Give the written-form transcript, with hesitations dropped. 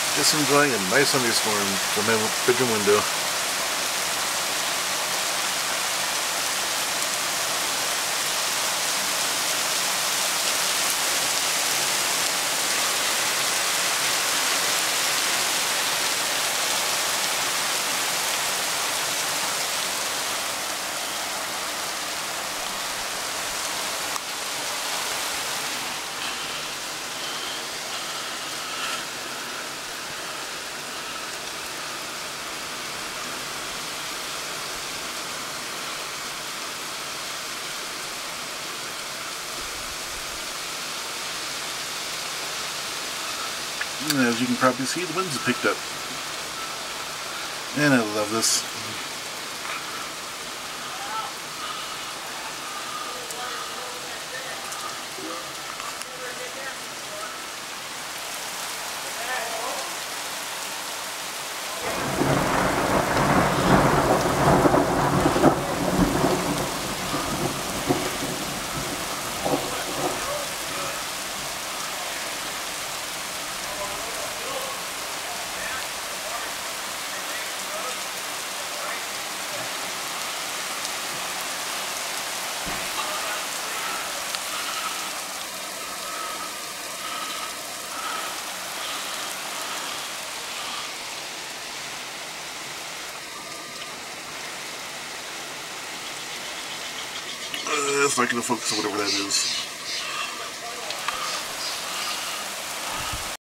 Just enjoying a nice thunderstorm from my bedroom window. And as you can probably see, the wind's picked up. And I love this. It's not going to focus on whatever that is.